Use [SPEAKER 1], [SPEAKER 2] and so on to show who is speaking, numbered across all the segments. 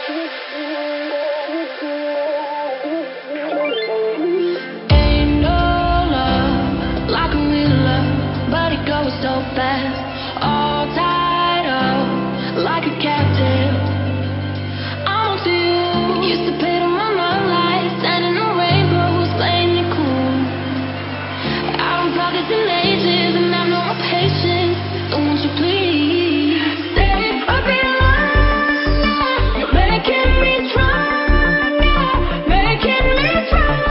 [SPEAKER 1] Ain't no love like a real love, but it goes so fast. All tied up like a captive. I'm on to you. Used to pay to my lights, standing on rainbows, playing it cool. Out in pockets and ages, and I know my patience. So won't you please stay a bit longer? You're making me stronger, making me stronger.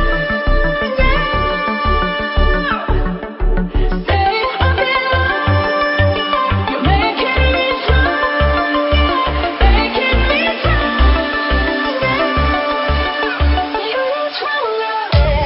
[SPEAKER 1] Stay a bit longer. You're making me stronger, making me stronger. You need stronger.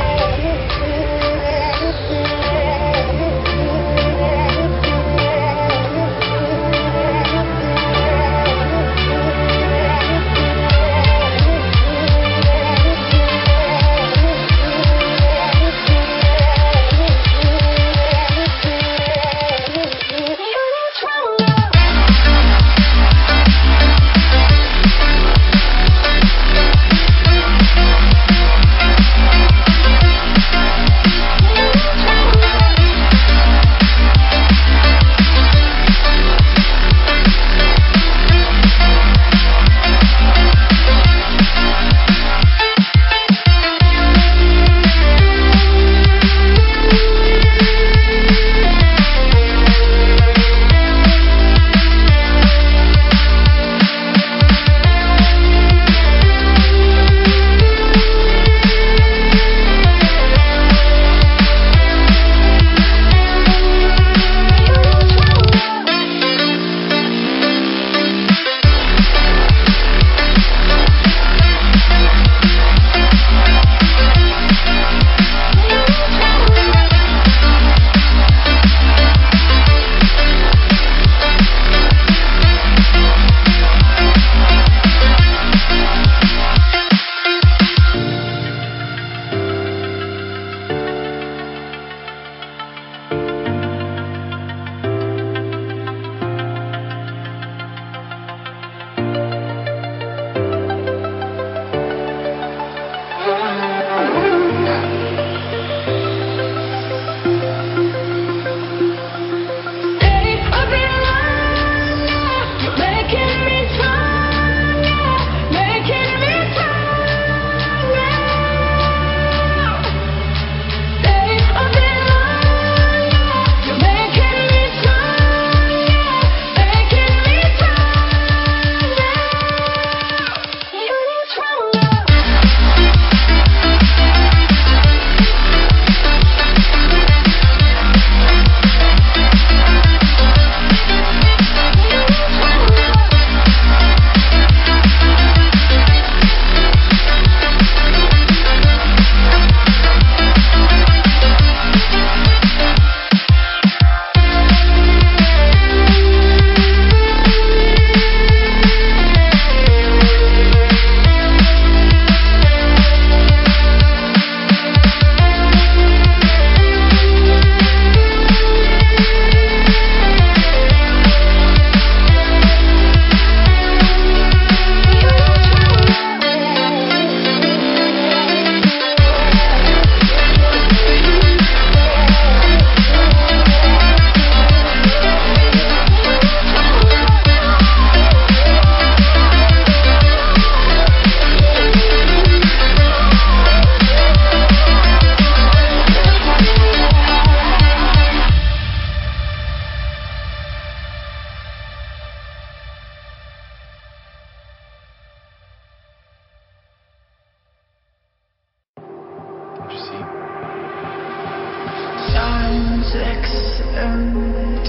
[SPEAKER 2] Ticks and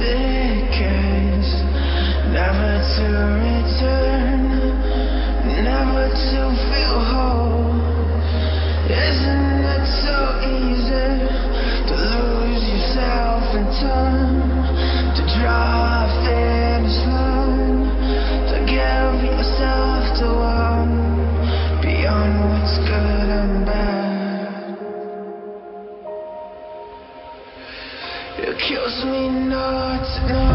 [SPEAKER 2] decays, never to return, never to feel whole. Isn't it so easy to lose yourself in time, to draw a finish line, to give yourself to one beyond what's good and bad? It kills me not to know.